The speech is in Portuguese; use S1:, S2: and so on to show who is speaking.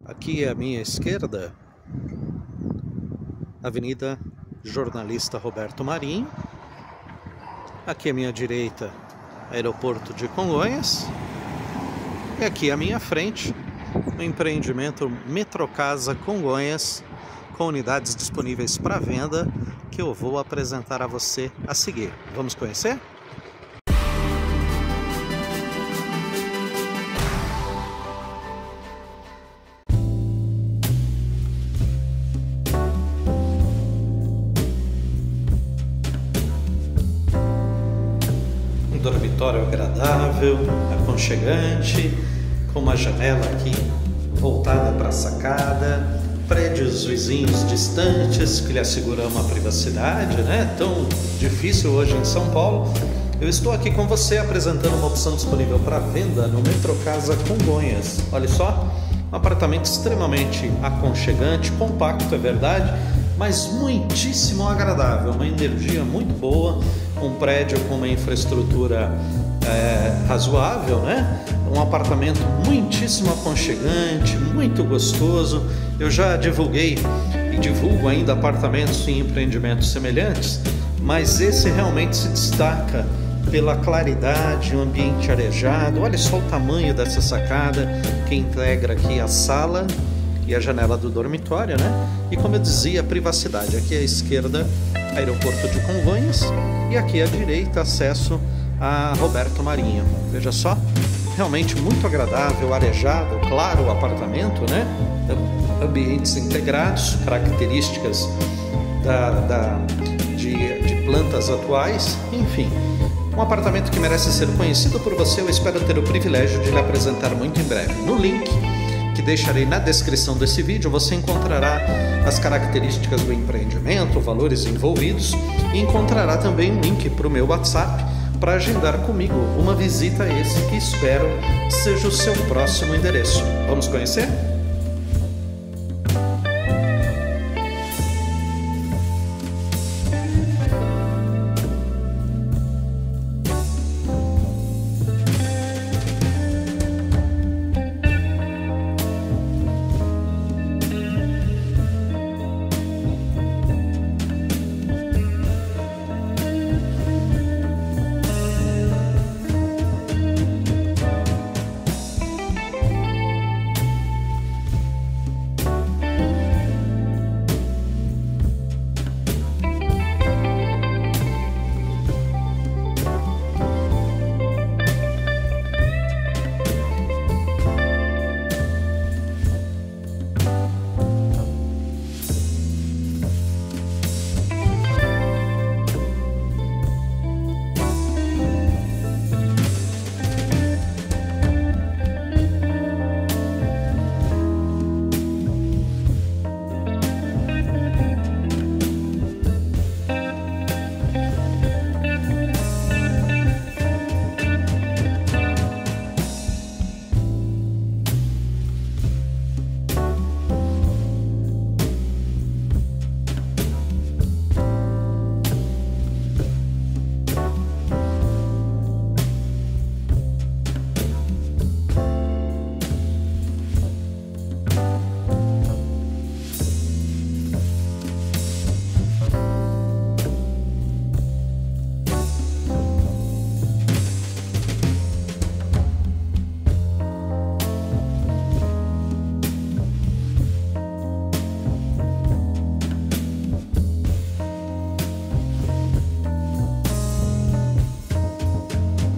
S1: Aqui à minha esquerda, Avenida Jornalista Roberto Marinho. Aqui à minha direita, Aeroporto de Congonhas. E aqui à minha frente, o empreendimento Metrocasa Congonhas, com unidades disponíveis para venda, que eu vou apresentar a você a seguir. Vamos conhecer? Um dormitório agradável, aconchegante, com uma janela aqui voltada para a sacada, prédios vizinhos distantes que lhe asseguram uma privacidade, né? Tão difícil hoje em São Paulo. Eu estou aqui com você apresentando uma opção disponível para venda no Metrocasa Congonhas. Olha só, um apartamento extremamente aconchegante, compacto, é verdade, mas muitíssimo agradável, uma energia muito boa, um prédio com uma infraestrutura razoável, né? Um apartamento muitíssimo aconchegante, muito gostoso. Eu já divulguei e divulgo ainda apartamentos em empreendimentos semelhantes, mas esse realmente se destaca pela claridade, um ambiente arejado. Olha só o tamanho dessa sacada que integra aqui a sala e a janela do dormitório, né? E como eu dizia, a privacidade. Aqui à esquerda, Aeroporto de Congonhas, e aqui à direita, acesso a Roberto Marinho. Veja só, realmente muito agradável, arejado, claro o apartamento, né? Ambientes integrados, características de plantas atuais, enfim. Um apartamento que merece ser conhecido por você. Eu espero ter o privilégio de lhe apresentar muito em breve. No link que deixarei na descrição desse vídeo, você encontrará as características do empreendimento, valores envolvidos, e encontrará também um link para o meu WhatsApp para agendar comigo uma visita a esse que espero seja o seu próximo endereço. Vamos conhecer?